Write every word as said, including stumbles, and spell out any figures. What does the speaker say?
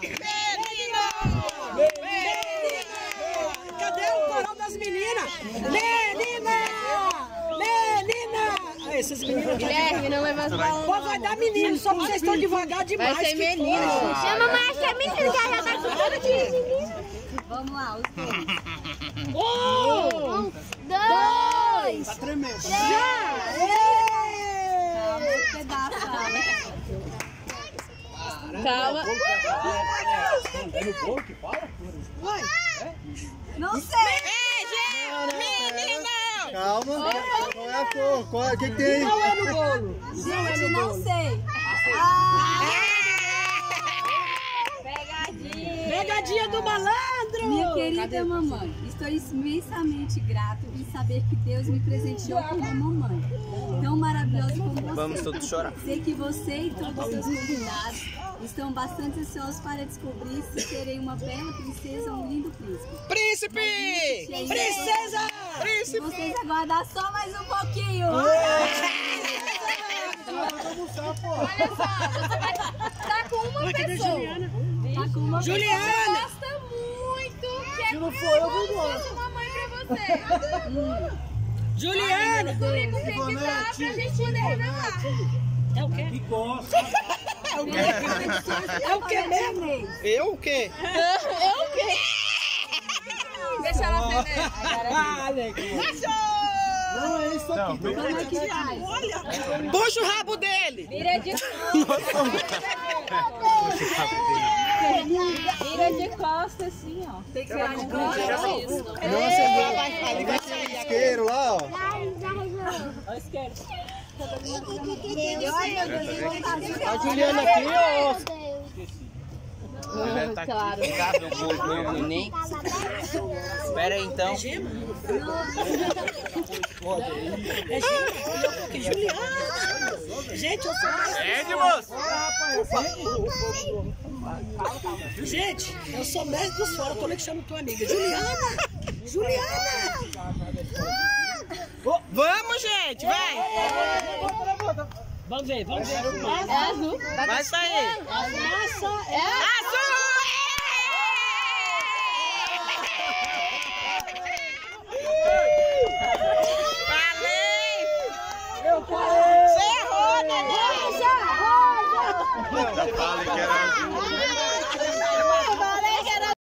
Cadê o coral das meninas? Menina! Menina! Essas meninas... Guilherme, não leva as bolas. Pô, vai dar menino, só porque vocês estão devagar demais. Vai ser menino. Chama mais que é menino, já já tá com todo dia, menino. Vamos lá, os dois. Um, dois, Tá tremendo. três. Calma, um pedaço. Calma. É no bolo que fala? Não sei. Menina! Calma. Qual é a cor? Qual, o que, que tem? Não é no bolo. Gente, não sei. Ah! Pegadinha. Pegadinha do malandro! Minha querida mamãe, estou imensamente grato em saber que Deus me presenteou com uma mamãe tão maravilhosa como você. Vamos todos chorar. Sei que você e todos os seus convidados estão bastante ansiosos para descobrir se serei uma bela princesa ou um lindo príncipe. Príncipe! Princesa! Se vocês aguardar só mais um pouquinho. Olha só, você vai estar com uma pessoa. Tá com uma Juliana! Gosta muito, que é Se não for, eu vou embora. uma mãe pra você. Juliana! Descobrir com quem que tá pra gente poder revelar. É o quê? Que gosta. É o quê? É o quê mesmo? Eu o quê? Eu o quê? Deixa ela atender. Ah, legal. Não, é isso aqui. Como é que faz? Puxa o rabo dele! Vira de Vira de costas assim, ó. Tem que virar de costas. Nossa, ali vai ser o isqueiro lá, ó. Ó, esquerda. A Juliana aqui, ó. Claro. Meu bolo, meu neném. Espera aí então. É gema? É gema? Juliana! Gente, eu sou mais... Pede, moço! Gente, eu sou mestre dos fora, tô nem chamando tua amiga. Juliana! Juliana! Vamos, gente, vai! Vamos ver, vamos ver. É azul. Vai sair! A fumaça é... Ah,